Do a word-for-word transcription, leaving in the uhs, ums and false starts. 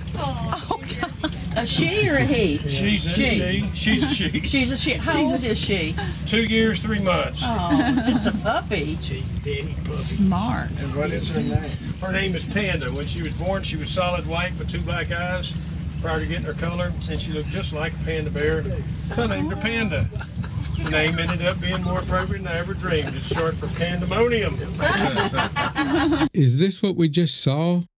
Oh, God. A she or a he? She's a She. she. She's a she. She's a she. How old is she? Two years, three months. Oh, just a puppy. She's a bitty puppy. Smart. And what is her name? Her name is Panda. When she was born, she was solid white with two black eyes prior to getting her color, and she looked just like a panda bear. So I named her Panda. The name ended up being more appropriate than I ever dreamed. It's short for pandemonium. Is this what we just saw?